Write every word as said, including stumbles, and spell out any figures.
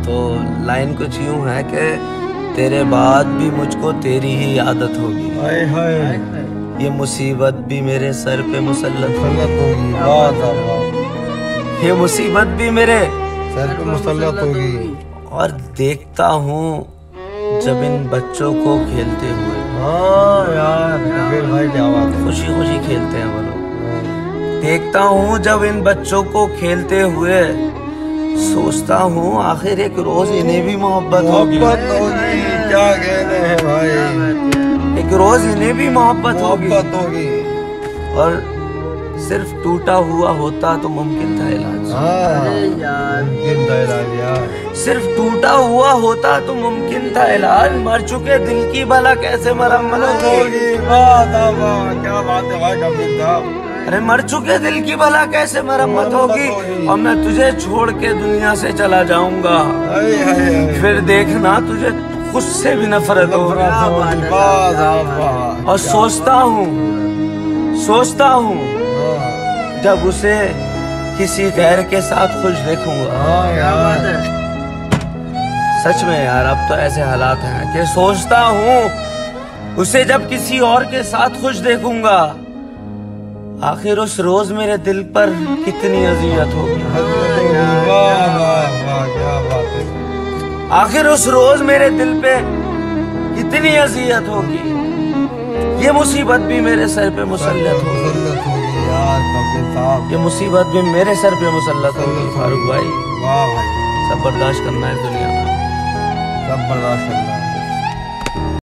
तो लाइन कुछ यूं है कि तेरे बाद भी मुझको तेरी ही आदत होगी, हाय हाय ये मुसीबत भी मेरे सर पे मुसल्लत मुसल्लत होगी, वाह वाह, ये मुसीबत भी मेरे सर पे मुसल्लत होगी। और देखता हूँ जब इन बच्चों को खेलते हुए, हाँ यार कबीर भाई क्या बात है, खुशी खुशी खेलते हैं वो लोग। देखता हूँ जब इन बच्चों को खेलते हुए, सोचता हूँ आखिर एक रोज इन्हें भी मोहब्बत होगी। मोहब्बत होगी, क्या कहने हैं भाई, एक रोज इन्हें भी मोहब्बत होगी। मोहब्बत होगी। और सिर्फ टूटा हुआ होता तो मुमकिन था इलाज। हाँ यार मुमकिन था इलाज यार, सिर्फ टूटा हुआ होता तो मुमकिन था इलाज। मर चुके दिल की भला कैसे मरम्मत होगी। वाह वाह क्या बात है भाई कबीर साहब। अरे मर चुके दिल की भला कैसे मरम्मत होगी। और मैं तुझे छोड़ के दुनिया से चला जाऊंगा, फिर देखना तुझे खुद से भी नफरत होगी। और सोचता हूँ सोचता हूँ जब उसे किसी गैर के साथ खुश देखूंगा। सच में यार अब तो ऐसे हालात हैं कि सोचता हूँ उसे जब किसी और के साथ खुश देखूंगा, आखिर उस रोज मेरे दिल पर कितनी अजियत होगी। आखिर उस रोज मेरे दिल पे कितनी अजियत होगी। ये मुसीबत भी मेरे सर पे मुसल्लत होगी, ये मुसीबत भी मेरे सर पे मुसल्लत होगी। फारूक भाई वाह भाई, सब बर्दाश्त करना है दुनिया में, सब बर्दाश्त करना है।